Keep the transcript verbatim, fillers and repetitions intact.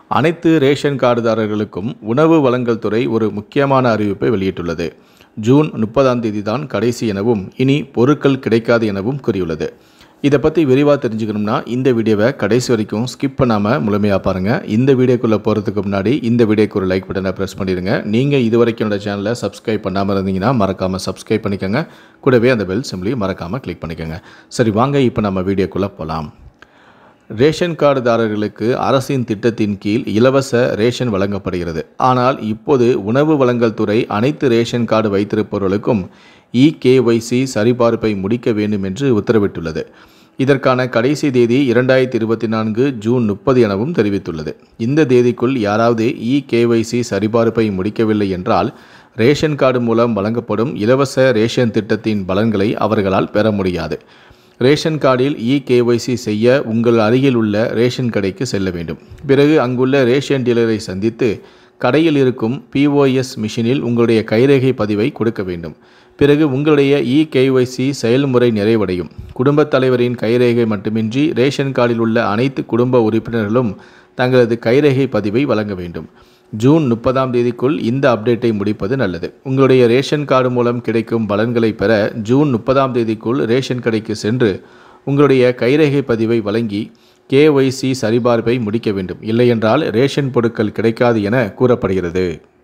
அனைத்து ரேஷன் கார்டுதாரர்களுக்கும் உணவு வழங்கல் துறை ஒரு முக்கியமான அறிவிப்பை வெளியிட்டுள்ளது. ஜூன் முப்பதாம் தேதி தான் கடைசி எனவும் இனி பொருட்கள் கிடைக்காது எனவும் கூறியுள்ளது. இதை பற்றி விரிவாக தெரிஞ்சுக்கணும்னா இந்த வீடியோவை கடைசி வரைக்கும் ஸ்கிப் பண்ணாமல் முழுமையாக பாருங்கள். இந்த வீடியோக்குள்ளே போகிறதுக்கு முன்னாடி இந்த வீடியோக்கு ஒரு லைக் பட்டனை ப்ரெஸ் பண்ணிடுங்க. நீங்கள் இது வரைக்கும் என்னோட சேனலை சப்ஸ்கிரைப் பண்ணாமல் இருந்தீங்கன்னா மறக்காமல் சப்ஸ்கிரைப் பண்ணிக்கோங்க. கூடவே அந்த பெல் சிம்லையும் மறக்காமல் கிளிக் பண்ணிக்கோங்க. சரி, வாங்க இப்போ நம்ம வீடியோக்குள்ளே போகலாம். ரேஷன் கார்டுதாரர்களுக்கு அரசின் திட்டத்தின் கீழ் இலவச ரேஷன் வழங்கப்படுகிறது. ஆனால் இப்போது உணவு வழங்கல் துறை அனைத்து ரேஷன் கார்டு வைத்திருப்பவர்களுக்கும் இ கேஒய்சி சரிபார்ப்பை முடிக்க வேண்டும் என்று உத்தரவிட்டுள்ளது. இதற்கான கடைசி தேதி இரண்டாயிரத்தி இருபத்தி நான்கு ஜூன் முப்பது எனவும் தெரிவித்துள்ளது. இந்த தேதிக்குள் யாராவது இ கேஒய்சி சரிபார்ப்பை முடிக்கவில்லை என்றால் ரேஷன் கார்டு மூலம் வழங்கப்படும் இலவச ரேஷன் திட்டத்தின் பலன்களை அவர்களால் பெற முடியாது. ரேஷன் கார்டில் இ கேஒய்சி செய்ய உங்கள் அருகில் உள்ள ரேஷன் கடைக்கு செல்ல வேண்டும். பிறகு அங்குள்ள ரேஷன் டீலரை சந்தித்து கடையில் இருக்கும் பிஓஎஸ் மிஷினில் உங்களுடைய கைரேகை பதிவை கொடுக்க வேண்டும். பிறகு உங்களுடைய இ கேஒய்சி செயல்முறை நிறைவடையும். குடும்பத் தலைவரின் கைரேகை மட்டுமின்றி ரேஷன் கார்டில் உள்ள அனைத்து குடும்ப உறுப்பினர்களும் தங்களது கைரேகை பதிவை வழங்க வேண்டும். ஜூன் முப்பதாம் தேதிக்குள் இந்த அப்டேட்டை முடிப்பது நல்லது. உங்களுடைய ரேஷன் கார்டு மூலம் கிடைக்கும் பலன்களை பெற ஜூன் முப்பதாம் தேதிக்குள் ரேஷன் கடைக்கு சென்று உங்களுடைய கைரேகை பதிவை வழங்கி கேஒய்சி சரிபார்ப்பை முடிக்க வேண்டும். இல்லையென்றால் ரேஷன் பொருட்கள் கிடைக்காது என கூறப்படுகிறது.